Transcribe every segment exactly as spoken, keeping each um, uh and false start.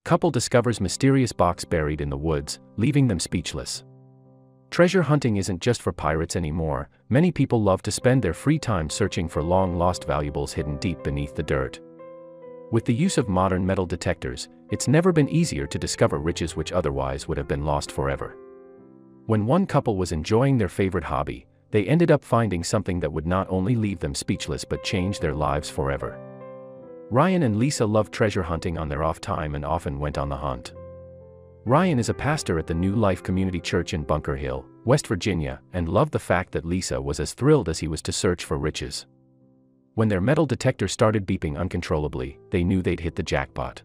couple discovers mysterious box buried in the woods, leaving them speechless. Treasure hunting isn't just for pirates anymore. Many people love to spend their free time searching for long-lost valuables hidden deep beneath the dirt. With the use of modern metal detectors, it's never been easier to discover riches which otherwise would have been lost forever. When one couple was enjoying their favorite hobby, they ended up finding something that would not only leave them speechless but change their lives forever. Ryan and Lisa loved treasure hunting on their off time and often went on the hunt. Ryan is a pastor at the New Life Community Church in Bunker Hill, West Virginia, and loved the fact that Lisa was as thrilled as he was to search for riches. When their metal detector started beeping uncontrollably, they knew they'd hit the jackpot.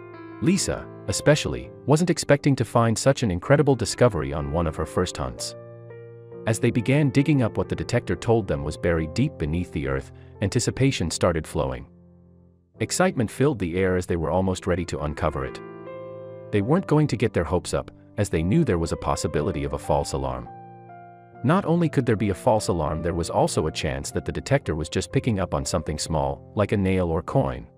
Lisa, especially, wasn't expecting to find such an incredible discovery on one of her first hunts. As they began digging up what the detector told them was buried deep beneath the earth, anticipation started flowing. Excitement filled the air as they were almost ready to uncover it. They weren't going to get their hopes up, as they knew there was a possibility of a false alarm. Not only could there be a false alarm, there was also a chance that the detector was just picking up on something small, like a nail or coin.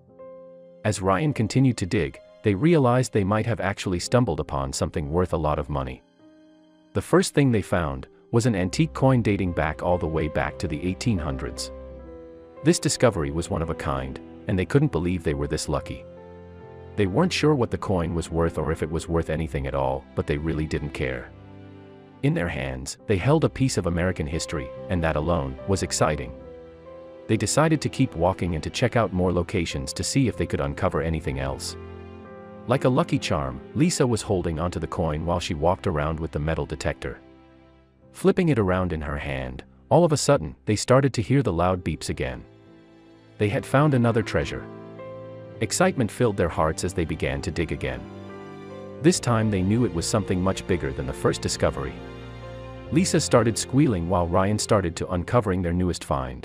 As Ryan continued to dig, they realized they might have actually stumbled upon something worth a lot of money. The first thing they found was an antique coin dating back all the way back to the eighteen hundreds. This discovery was one of a kind, and they couldn't believe they were this lucky. They weren't sure what the coin was worth or if it was worth anything at all, but they really didn't care. In their hands, they held a piece of American history, and that alone was exciting. They decided to keep walking and to check out more locations to see if they could uncover anything else. Like a lucky charm, Lisa was holding onto the coin while she walked around with the metal detector. Flipping it around in her hand, all of a sudden, they started to hear the loud beeps again. They had found another treasure. Excitement filled their hearts as they began to dig again. This time they knew it was something much bigger than the first discovery. Lisa started squealing while Ryan started to uncovering their newest find.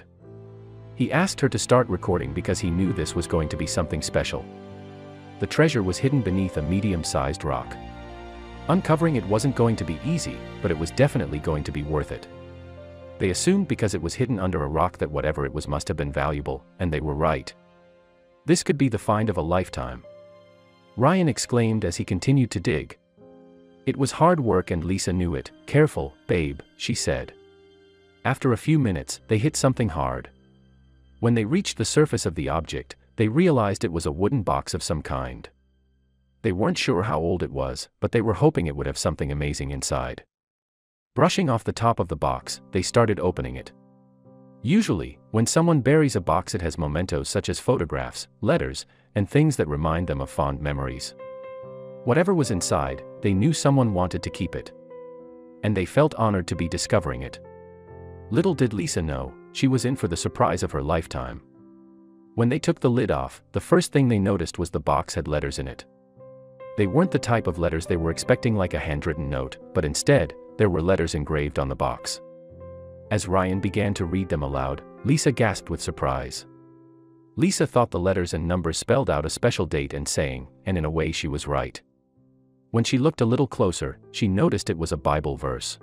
He asked her to start recording because he knew this was going to be something special. The treasure was hidden beneath a medium-sized rock. Uncovering it wasn't going to be easy, but it was definitely going to be worth it. They assumed because it was hidden under a rock that whatever it was must have been valuable, and they were right. This could be the find of a lifetime. Ryan exclaimed as he continued to dig. It was hard work and Lisa knew it. "Careful, babe," she said. After a few minutes, they hit something hard. When they reached the surface of the object, they realized it was a wooden box of some kind. They weren't sure how old it was, but they were hoping it would have something amazing inside. Brushing off the top of the box, they started opening it. Usually, when someone buries a box, it has mementos such as photographs, letters, and things that remind them of fond memories. Whatever was inside, they knew someone wanted to keep it. And they felt honored to be discovering it. Little did Lisa know, she was in for the surprise of her lifetime. When they took the lid off, the first thing they noticed was the box had letters in it. They weren't the type of letters they were expecting, like a handwritten note, but instead, there were letters engraved on the box. As Ryan began to read them aloud, Lisa gasped with surprise. Lisa thought the letters and numbers spelled out a special date and saying, and in a way she was right. When she looked a little closer, she noticed it was a Bible verse.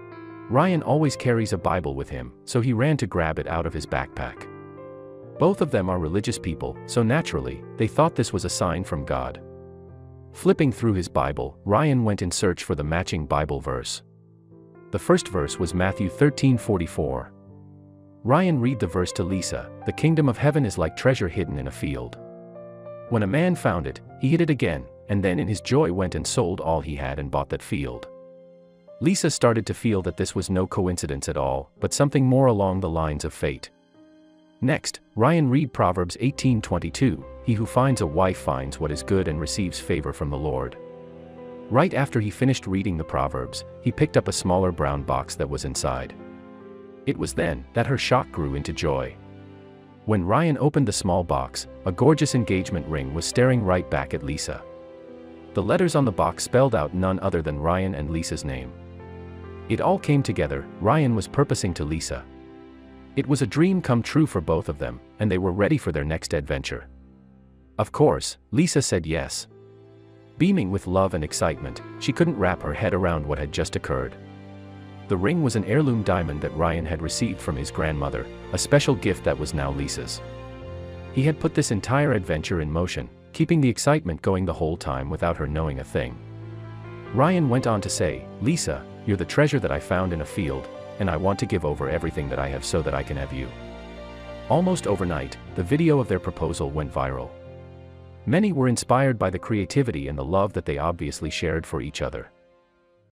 Ryan always carries a Bible with him, so he ran to grab it out of his backpack. Both of them are religious people, so naturally, they thought this was a sign from God. Flipping through his Bible, Ryan went in search for the matching Bible verse. The first verse was Matthew thirteen forty-four. Ryan read the verse to Lisa, "The kingdom of heaven is like treasure hidden in a field. When a man found it, he hid it again, and then in his joy went and sold all he had and bought that field." Lisa started to feel that this was no coincidence at all, but something more along the lines of fate. Next, Ryan read Proverbs eighteen twenty-two, "He who finds a wife finds what is good and receives favor from the Lord." Right after he finished reading the Proverbs, he picked up a smaller brown box that was inside. It was then that her shock grew into joy. When Ryan opened the small box, a gorgeous engagement ring was staring right back at Lisa. The letters on the box spelled out none other than Ryan and Lisa's name. It all came together. Ryan was proposing to Lisa. It was a dream come true for both of them, and they were ready for their next adventure. Of course, Lisa said yes. Beaming with love and excitement, she couldn't wrap her head around what had just occurred. The ring was an heirloom diamond that Ryan had received from his grandmother, a special gift that was now Lisa's. He had put this entire adventure in motion, keeping the excitement going the whole time without her knowing a thing. Ryan went on to say, "Lisa, you're the treasure that I found in a field, and I want to give over everything that I have so that I can have you." Almost overnight, the video of their proposal went viral. Many were inspired by the creativity and the love that they obviously shared for each other.